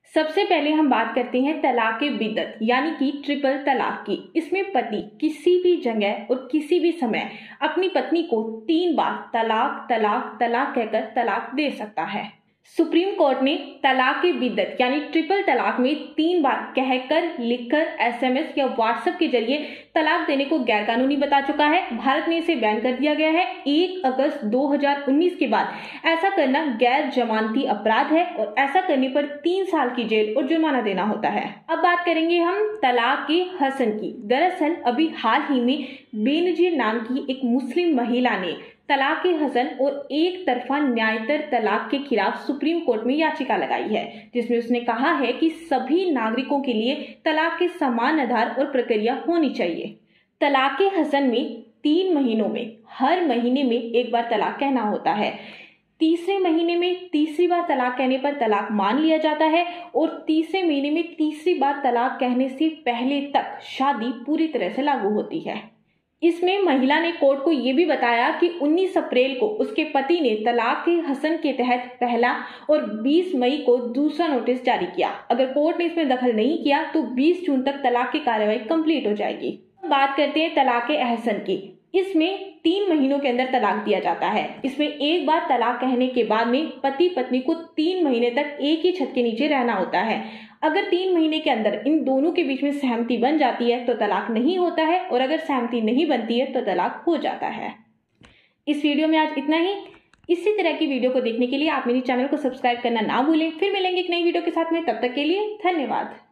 सबसे पहले हम बात करते हैं तलाक बिद्दत यानी कि ट्रिपल तलाक की। इसमें पति किसी भी जगह और किसी भी समय अपनी पत्नी को 3 बार तलाक तलाक तलाक कहकर तलाक दे सकता है। सुप्रीम कोर्ट ने तलाक बिद्दत यानी ट्रिपल तलाक में 3 बार कहकर, लिखकर, एसएमएस या व्हाट्सएप के जरिए तलाक देने को गैरकानूनी बता चुका है। भारत में इसे बैन कर दिया गया है। 1 अगस्त 2019 के बाद ऐसा करना गैर जमानती अपराध है और ऐसा करने पर 3 साल की जेल और जुर्माना देना होता है। अब बात करेंगे हम तलाक हसन की। दरअसल अभी हाल ही में बेनजीर नाम की एक मुस्लिम महिला ने तलाक हसन और एक तरफा न्यायतर तलाक के खिलाफ सुप्रीम कोर्ट में याचिका लगाई है, जिसमें उसने कहा है कि सभी नागरिकों के लिए तलाक के समान आधार और प्रक्रिया होनी चाहिए। तलाक हसन में 3 महीनों में हर महीने में 1 बार तलाक कहना होता है। तीसरे महीने में तीसरी बार तलाक कहने पर तलाक मान लिया जाता है और तीसरे महीने में तीसरी बार तलाक कहने से पहले तक शादी पूरी तरह से लागू होती है। इसमें महिला ने कोर्ट को यह भी बताया कि 19 अप्रैल को उसके पति ने तलाक हसन के तहत पहला और 20 मई को दूसरा नोटिस जारी किया। अगर कोर्ट ने इसमें दखल नहीं किया तो 20 जून तक तलाक की कार्रवाई कंप्लीट हो जाएगी। बात करते हैं तलाक अहसन की। इसमें 3 महीनों के अंदर तलाक दिया जाता है। इसमें 1 बार तलाक कहने के बाद में पति पत्नी को 3 महीने तक एक ही छत के नीचे रहना होता है। अगर 3 महीने के अंदर इन दोनों के बीच में सहमति बन जाती है तो तलाक नहीं होता है और अगर सहमति नहीं बनती है तो तलाक हो जाता है। इस वीडियो में आज इतना ही। इसी तरह की वीडियो को देखने के लिए आप मेरे चैनल को सब्सक्राइब करना ना भूलें। फिर मिलेंगे एक नई वीडियो के साथ में, तब तक के लिए धन्यवाद।